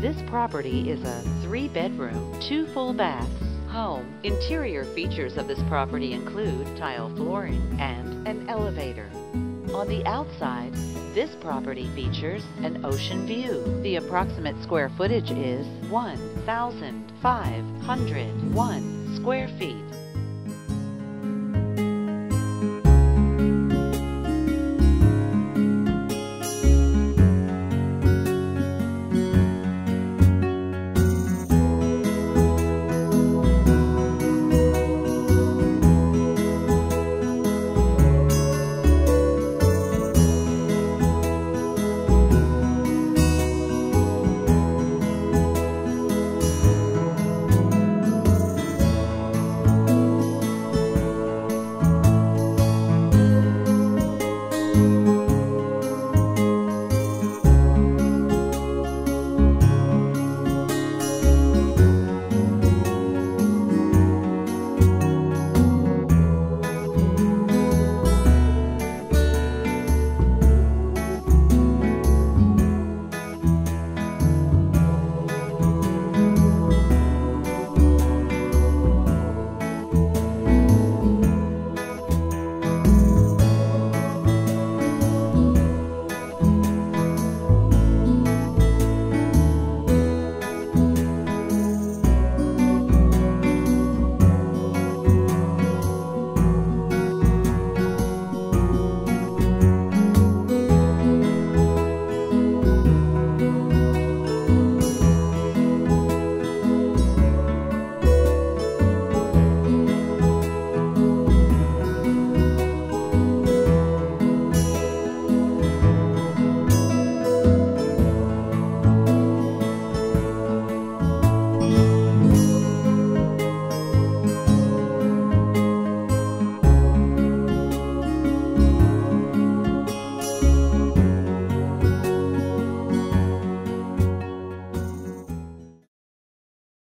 This property is a 3-bedroom, 2 full baths home. Interior features of this property include tile flooring and an elevator. On the outside, this property features an ocean view. The approximate square footage is 1,501 square feet.